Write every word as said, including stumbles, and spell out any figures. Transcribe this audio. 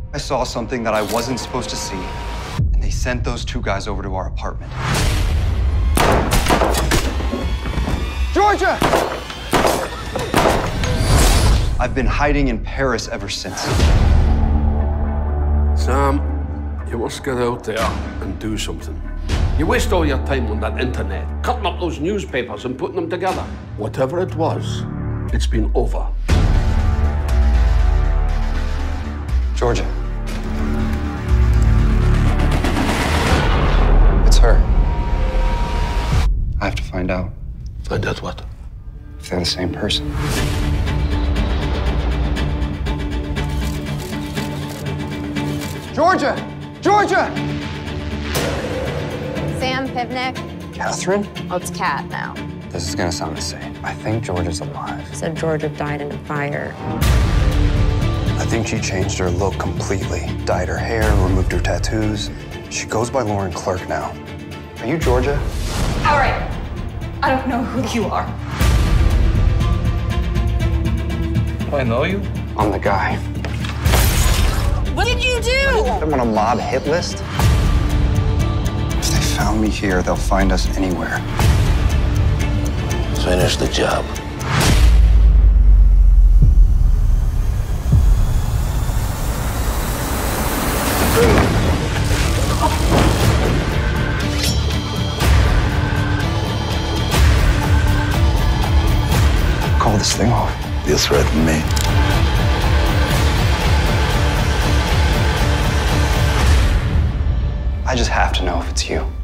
I saw something that I wasn't supposed to see, and they sent those two guys over to our apartment. Georgia! I've been hiding in Paris ever since. Sam, you must get out there and do something. You waste all your time on that internet, cutting up those newspapers and putting them together. Whatever it was, it's been over. Georgia. It's her. I have to find out. Find out what? If they're the same person. Georgia! Georgia! Sam Pivnik. Catherine? Oh, it's Kat now. This is gonna sound the same. I think Georgia's alive. Said Georgia died in a fire. I think she changed her look completely. Dyed her hair, removed her tattoos. She goes by Lauren Clark now. Are you Georgia? All right. I don't know who you are. Do I know you? I'm the guy. What did you do? I'm on a mob hit list. If they found me here, they'll find us anywhere. Finish the job. Call this thing off. You threaten me. I just have to know if it's you.